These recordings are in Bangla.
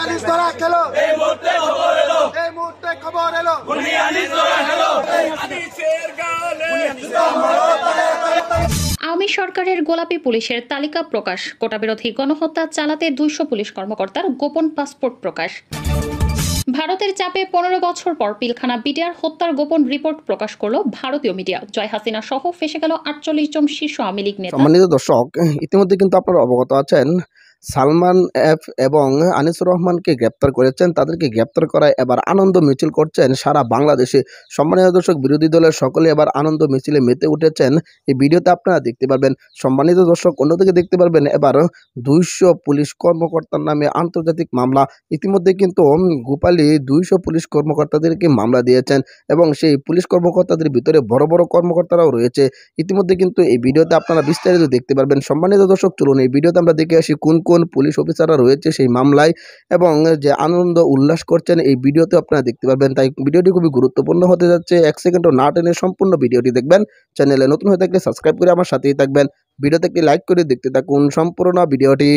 আওয়ামী সরকারের গোলাপী পুলিশের তালিকা প্রকাশ, কোটা বিরোধী গণহত্যা চালাতে 200 পুলিশ কর্মকর্তার গোপন পাসপোর্ট প্রকাশ। ভারতের চাপে 15 বছর পর পিলখানা বিডিআর হত্যার গোপন রিপোর্ট প্রকাশ করলো ভারতীয় মিডিয়া। জয় হাসিনা সহ ফেসে গেল 48 জন শীর্ষ আওয়ামী লীগ নেতা। সম্মানিত দর্শক, ইতিমধ্যে কিন্তু আপনারা অবগত আছেন সালমান এফ এবং আনিসুর রহমানকে গ্রেপ্তার করেছেন। তাদেরকে গ্রেপ্তার করায় এবার আনন্দ মিছিল করছেন সারা বাংলাদেশে। সম্মানিত দর্শক, বিরোধী দলের সকলে এবার আনন্দ মিছিলে মেতে উঠেছেন। এই ভিডিওতে আপনারা দেখতে পারবেন। সম্মানিত দর্শক, অন্যদিকে দেখতে পারবেন এবার 200 পুলিশ কর্মকর্তার নামে আন্তর্জাতিক মামলা। ইতিমধ্যে কিন্তু গোপালী 200 পুলিশ কর্মকর্তাদেরকে মামলা দিয়েছেন এবং সেই পুলিশ কর্মকর্তাদের ভিতরে বড় বড় কর্মকর্তারাও রয়েছে। ইতিমধ্যে কিন্তু এই ভিডিওতে আপনারা বিস্তারিত দেখতে পারবেন। সম্মানিত দর্শক, চলুন এই ভিডিওতে আমরা দেখে আসি কোন কোন পুলিশ অফিসাররা রয়েছে সেই মামলায় এবং যে আনন্দ উল্লাস করছেন এই ভিডিওতে আপনারা দেখতে পারবেন। তাই ভিডিওটি খুবই গুরুত্বপূর্ণ হতে যাচ্ছে। 1 সেকেন্ডও না টেনে সম্পূর্ণ ভিডিওটি দেখবেন। চ্যানেলে নতুন হয়ে থাকলে সাবস্ক্রাইব করে আমার সাথেই থাকবেন। ভিডিওতে একটি লাইক করে দেখতে থাকুন সম্পূর্ণ ভিডিওটি।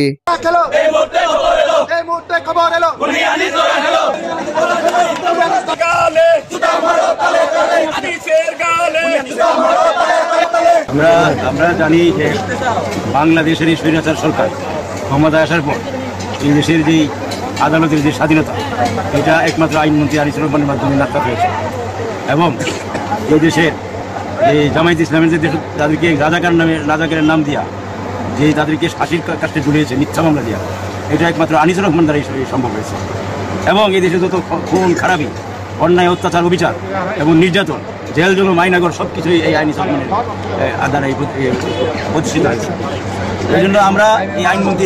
আমরা জানি যে বাংলাদেশের এই স্বৈরাচার সরকার ক্ষমতায় আসার পর এই দেশের যে আদালতের যে স্বাধীনতা, এটা একমাত্র আইনমন্ত্রী আনিসুর রহমানের মাধ্যমে নাকচ হয়েছে এবং এই দেশের যে জামায়াত ইসলামের যে তাদেরকে রাজাকারের নাম দিয়া যে তাদেরকে ফাঁসির কাছে ঝুলিয়েছে মিথ্যা মামলা দিয়া, এটা একমাত্র আনিসুর রহমান দ্বারাই সম্ভব হয়েছে। এবং এই দেশে যত খুন খারাপি, অন্যায়, অত্যাচার, অবিচার এবং নির্যাতন, জেল জুলুম, আইনাগর সব কিছুই এই আনিসুর রহমানের দ্বারাই প্রতিষ্ঠিত হয়েছে। এই জন্য আমরা এই আইনমন্ত্রী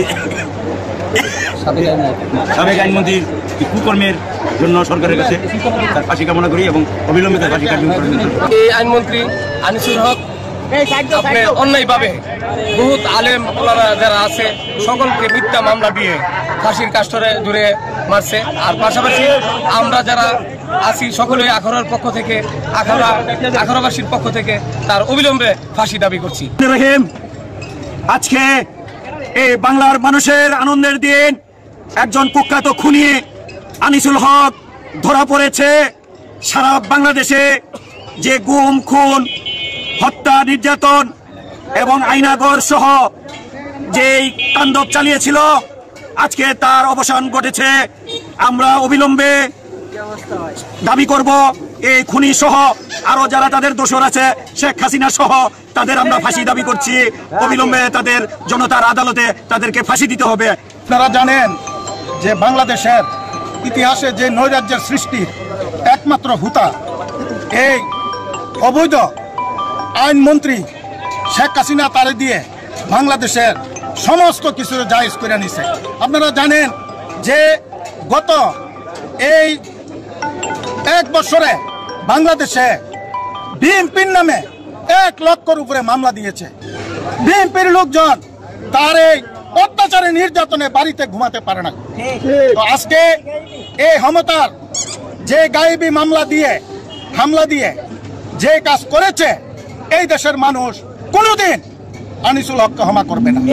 সাবেক আইনমন্ত্রীর কুকর্মের জন্য সরকারের কাছে তার ফাঁসি কামনা করি এবং অবিলম্বে তার ফাঁসি কার্যকর করার জন্য। এই আইনমন্ত্রী আনিসুর হক আপনি অন্যায়ভাবে বহুত আলেম ওলারা যারা আছে সকলকে মিথ্যা মামলা দিয়ে ফাঁসির কাষ্ঠরে জুড়ে মারছে। আর পাশাপাশি আমরা যারা আছি সকলেই আখড়ার পক্ষ থেকে, আখড়াবাসীর পক্ষ থেকে তার অবিলম্বে ফাঁসি দাবি করছি। আজকে এই বাংলার মানুষের আনন্দের দিন। একজন কুখ্যাত খুনি আনিসুল হক ধরা পড়েছে। সারা বাংলাদেশে যে গুম, খুন, হত্যা, নির্যাতন এবং আইনাগর সহ যেই তাণ্ডব চালিয়েছিল, আজকে তার অবসান ঘটেছে। আমরা অবিলম্বে দাবি করব এই খুনি সহ আরো যারা তাদের দোষর আছে, শেখ হাসিনা সহ তাদের আমরা ফাঁসি দাবি করছি। অবিলম্বে তাদের জনতার আদালতে তাদেরকে ফাঁসি দিতে হবে। আপনারা জানেন যে বাংলাদেশের ইতিহাসে যে নৈরাজ্যের সৃষ্টির একমাত্র হুতা এই অবৈধ আইনমন্ত্রী শেখ হাসিনা তারে দিয়ে বাংলাদেশের সমস্ত কিছু জায়েজ করে নিছে। আপনারা জানেন যে গত এই 1 বছরে বাংলাদেশে বিএনপির নামে 1 লক্ষর উপরে মামলা দিয়েছে। বিএনপির লোকজন তার এই অত্যাচারে নির্যাতনে বাড়িতে ঘুমাতে পারে না। তো আজকে এই ক্ষমতার যে গায়েবী হামলা দিয়ে যে কাজ করেছে, এই দেশের মানুষ কোনোদিন আনিসুল হককে ক্ষমা করবে না।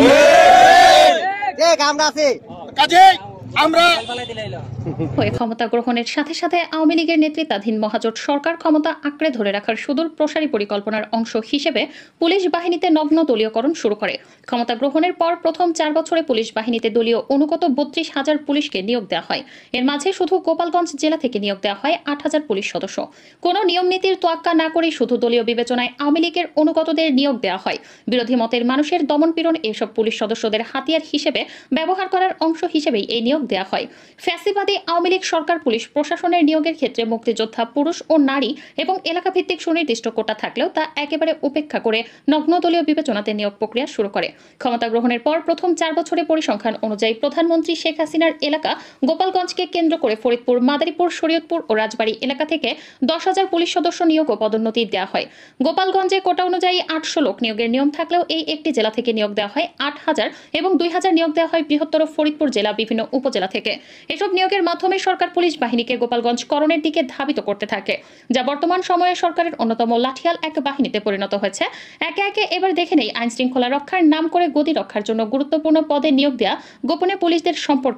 কাজেই আমরা ক্ষমতা গ্রহণের সাথে সাথে আওয়ামী লীগের নেতৃত্বাধীন মহাজোট সরকার ক্ষমতা আঁকড়ে ধরে রাখার সুদূর প্রসারী পরিকল্পনার অংশ হিসেবে পুলিশ বাহিনীতে নগ্ন দলীয়করণ শুরু করে। ক্ষমতা গ্রহণের পর প্রথম 4 বছরে পুলিশ বাহিনীতে দলীয় অনুগত 32,000 পুলিশকে নিয়োগ দেওয়া হয়। এর মাঝে শুধু গোপালগঞ্জ জেলা থেকে নিয়োগ দেওয়া হয় 8,000 পুলিশ সদস্য। কোনো নিয়ম নীতির তোয়াক্কা না করে শুধু দলীয় বিবেচনায় আওয়ামী লীগের অনুগতদের নিয়োগ দেওয়া হয়। বিরোধী মতের মানুষের দমনপীড়ন এসব পুলিশ সদস্যদের হাতিয়ার হিসেবে ব্যবহার করার অংশ হিসেবেই এই নিয়োগ দেওয়া হয়। ফ্যাসিবাদী আওয়ামী লীগ সরকার পুলিশ প্রশাসনের নিয়োগের ক্ষেত্রে মুক্তিযোদ্ধা পুরুষ ও নারী এবং এলাকাভিত্তিক সুনির্দিষ্ট কোটা থাকলেও তা একেবারে উপেক্ষা করে নগ্ন দলীয় বিবেচনাতে নিয়োগ প্রক্রিয়া শুরু করে। ক্ষমতা গ্রহণের পর প্রথম 4 বছরে পরিসংখ্যান অনুযায়ী প্রধানমন্ত্রী শেখ হাসিনার এলাকা গোপালগঞ্জকে কেন্দ্র করে ফরিদপুর, মাদারীপুর, শরীয়তপুর ও রাজবাড়ী এলাকা থেকে 10,000 পুলিশ সদস্য নিয়োগ ও পদোন্নতি দেওয়া হয়। গোপালগঞ্জে কোটা অনুযায়ী 800 লোক নিয়োগের নিয়ম থাকলেও এই একটি জেলা থেকে নিয়োগ দেওয়া হয় 8,000 এবং 2,000 নিয়োগ দেওয়া হয় বৃহত্তর ফরিদপুর জেলা বিভিন্ন উপজেলা থেকে। এসব নিয়োগের মাধ্যমে সরকার পুলিশ বাহিনীকে গোপালগঞ্জ করণের দিকে ধাবিত করতে থাকে, যা বর্তমান সময়ে সরকারের অন্যতম লাঠিয়াল এক বাহিনীতে পরিণত হয়েছে। একে একে এবার দেখে নেই আইন শৃঙ্খলা রক্ষার নাম করে গদি রক্ষার জন্য গুরুত্বপূর্ণ পদে নিয়োগ দেওয়া গোপনে পুলিশদের সম্পর্কে।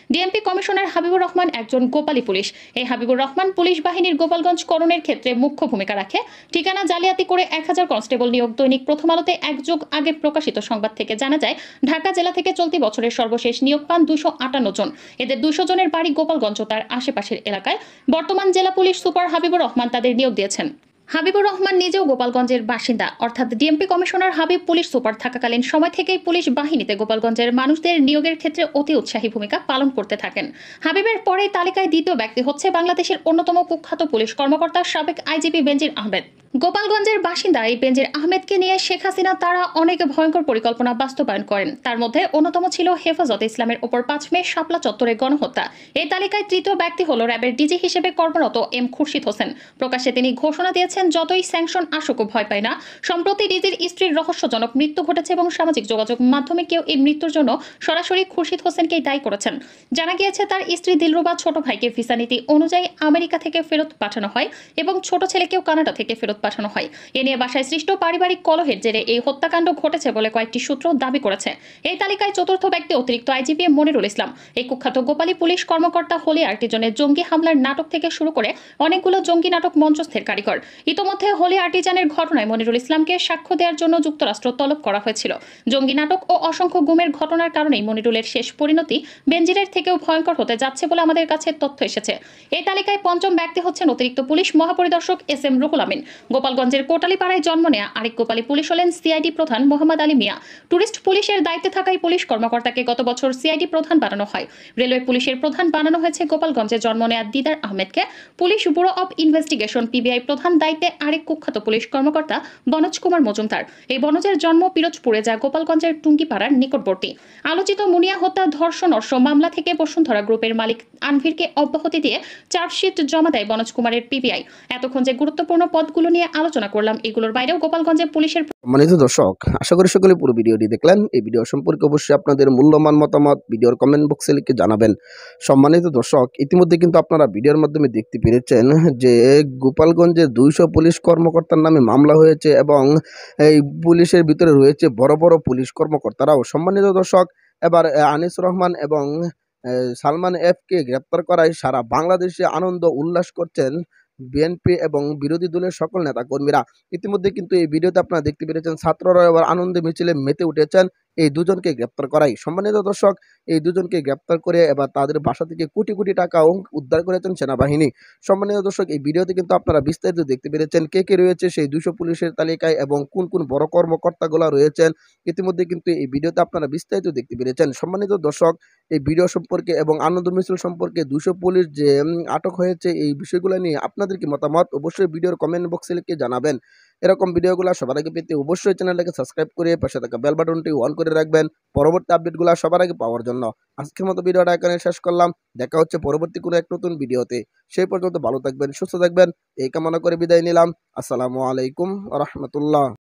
ডিএমপি কমিশনার হাবিবুর রহমান একজন গোপালী পুলিশ। এই হাবিবুর রহমান পুলিশ বাহিনীর গোপালগঞ্জ করণের ক্ষেত্রে মুখ্য ভূমিকা রাখে। ঠিকানা জালিয়াতি করে 1000 কনস্টেবল নিয়োগ। দৈনিক প্রথম আলোতে এক যুগ আগে প্রকাশিত সংবাদ থেকে জানা যায়, ঢাকা জেলা থেকে চলতি বছরের সর্বশেষ নিয়োগ পান 258 জন। এদের 200 জনের বাড়ি গোপালগঞ্জ ও তার আশেপাশের এলাকায়। বর্তমান জেলা পুলিশ সুপার হাবিবুর রহমান তাদের নিয়োগ দিয়েছেন। হাবিবুর রহমান নিজেও গোপালগঞ্জের বাসিন্দা, অর্থাৎ DMP commissioner Habib police super থাকাকালীন সময় থেকেই পুলিশ বাহিনীতে গোপালগঞ্জের মানুষদের নিয়োগের ক্ষেত্রে অতি উৎসাহী ভূমিকা পালন করতে থাকেন। হাবিবের পরেই তালিকায় দ্বিতীয় ব্যক্তি হচ্ছে বাংলাদেশের অন্যতম কুখ্যাত পুলিশ কর্মকর্তা সাবেক আইজিপি বেনজির আহমেদ। গোপালগঞ্জের বাসিন্দা এই বেনজির আহমেদকে নিয়ে শেখ হাসিনা তারা অনেক ভয়ঙ্কর পরিকল্পনা বাস্তবায়ন করেন। তার মধ্যে অন্যতম ছিল হেফাজতে ইসলামের ওপর 5 মে শাপলা চত্বরে গণহত্যা। এই তালিকায় তৃতীয় ব্যক্তি হল র্যাবের ডিজি হিসেবে কর্মরত এম খুরশিদ হোসেন। প্রকাশ্যে তিনি ঘোষণা দিয়েছেন, যতই স্যাংশন আসুক ভয় পায় না। সম্প্রতি ডিজির স্ত্রীর রহস্যজনক মৃত্যু ঘটেছে এবং সামাজিক যোগাযোগ মাধ্যমে কেউ এই মৃত্যুর জন্য সরাসরি খুরশিদ হোসেনকেই দায়ী করেছেন। জানা গিয়েছে তার স্ত্রী দিলরুবা ছোট ভাইকে ভিসা নীতি অনুযায়ী আমেরিকা থেকে ফেরত পাঠানো হয় এবং ছোট ছেলেকেও কানাডা থেকে ফেরত পাঠানো হয়। এ নিয়ে বাসায় সৃষ্ট পারিবারিক কলহের জেরে এই হত্যাকাণ্ড ঘটেছে বলে কয়েকটি সূত্র দাবি করেছে। এই তালিকায় চতুর্থ ব্যক্তি অতিরিক্ত আইজিপি মনিরুল ইসলাম। এই কুখ্যাত গোপালী পুলিশ কর্মকর্তা হোলি আর্টিজনের জঙ্গি হামলার নাটক থেকে শুরু করে অনেকগুলো জঙ্গি নাটক মঞ্চস্থের কারিগর। ইতোমধ্যে হোলি আর্টিজানের ঘটনায় মনিরুল ইসলামকে সাক্ষ্য দেওয়ার জন্য যুক্তরাষ্ট্র তলব করা হয়েছিল। জঙ্গি নাটক ও অসংখ্য গুমের ঘটনার কারণেই মনিরুলের শেষ পরিণতি বেনজিরের থেকেও ভয়ঙ্কর হতে যাচ্ছে বলে আমাদের কাছে তথ্য এসেছে। এই তালিকায় পঞ্চম ব্যক্তি হচ্ছেন অতিরিক্ত পুলিশ মহাপরিদর্শক এস.এম. রুহুল আমিন। গোপালগঞ্জের কোটালীপাড়ায় জন্ম নেয়া আরেক গোপালী পুলিশ হলেন সিআইডি প্রধান মোহাম্মদ আলী মিয়া। টুরিস্ট পুলিশের দায়িত্বে থাকায় পুলিশ কর্মকর্তাকে গত বছর সিআইডি প্রধান বানানো হয়। রেলওয়ে পুলিশের প্রধান বানানো হয়েছে গোপালগঞ্জে জন্ম নেয়া দিদার আহমেদকে। Police bureau of investigation PBI প্রধান দায়িত্বে আরেক কুখ্যাত পুলিশ কর্মকর্তা বনজ কুমার মজুমদার। এই বনজের জন্ম পিরোজপুরে, যা গোপালগঞ্জের টুঙ্গিপাড়ার নিকটবর্তী। আলোচিত মুনিয়া হত্যা ধর্ষণ মামলা থেকে বসুন্ধরা গ্রুপের মালিক আনভিরকে অব্যাহতি দিয়ে চার্জশিট জমা দেয় বনজ কুমারের পিবিআই। এতক্ষণ যে গুরুত্বপূর্ণ পদগুলো নিয়ে আলোচনা করলাম, এগুলোর বাইরেও গোপালগঞ্জে পুলিশের সম্মানিত দর্শক, আশা করি সকলে পুরো ভিডিওটি দেখলেন। এই ভিডিও সম্পর্কে অবশ্যই আপনাদের মূল্যবান মতামত ভিডিওর কমেন্ট বক্সে লিখে জানাবেন। সম্মানিত দর্শক, ইতিমধ্যে কিন্তু আপনারা ভিডিওর মাধ্যমে দেখতে পেরেছেন যে গোপালগঞ্জে 200 পুলিশ কর্মকর্তার নামে মামলা হয়েছে এবং এই পুলিশের ভিতরে রয়েছে বড় বড় পুলিশ কর্মকর্তারাও। সম্মানিত দর্শক, এবার আনিসুর রহমান এবং সালমান এফকে গ্রেপ্তার করায় সারা বাংলাদেশে আনন্দ উল্লাস করছেন বিএনপি এবং বিরোধী দলের সকল নেতাকর্মীরা। ইতিমধ্যে কিন্তু এই ভিডিওতে আপনারা দেখতে পেরেছেন ছাত্ররা এবার আনন্দে মিছিলে মেতে উঠেছেন এই দুজনকে গ্রেপ্তার করাই। সম্মানিত দর্শক, এই দুজনকে গ্রেপ্তার করে এবার তাদের বাসা থেকে কোটি কোটি টাকাও উদ্ধার করেছেন সেনাবাহিনী। সম্মানিত দর্শক, এই ভিডিওতে কিন্তু আপনারা বিস্তারিত দেখতে পেরেছেন কে কে রয়েছে সেই 200 পুলিশের তালিকায় এবং কোন কোন বড় কর্মকর্তাগুলো রয়েছেন। ইতিমধ্যে কিন্তু এই ভিডিওতে আপনারা বিস্তারিত দেখতে পেরেছেন। সম্মানিত দর্শক, এই ভিডিও সম্পর্কে এবং আনন্দ মিছিল সম্পর্কে 200 পুলিশ যে আটক হয়েছে এই বিষয়গুলো নিয়ে আপনাদের কি মতামত অবশ্যই ভিডিওর কমেন্ট বক্সে লিখে জানাবেন। এরকম ভিডিওগুলো সবার আগে পেতে অবশ্যই চ্যানেলটাকে সাবস্ক্রাইব করে পাশে থাকা বেল বাটনটি অন করে রাখবেন পরবর্তী আপডেটগুলো সবার আগে পাওয়ার জন্য। আজকের মতো ভিডিওটা এখানে শেষ করলাম। দেখা হচ্ছে পরবর্তী কোনো এক নতুন ভিডিওতে। সেই পর্যন্ত ভালো থাকবেন, সুস্থ থাকবেন এই কামনা করে বিদায় নিলাম। আসসালামু আলাইকুম ওয়া রাহমাতুল্লাহ।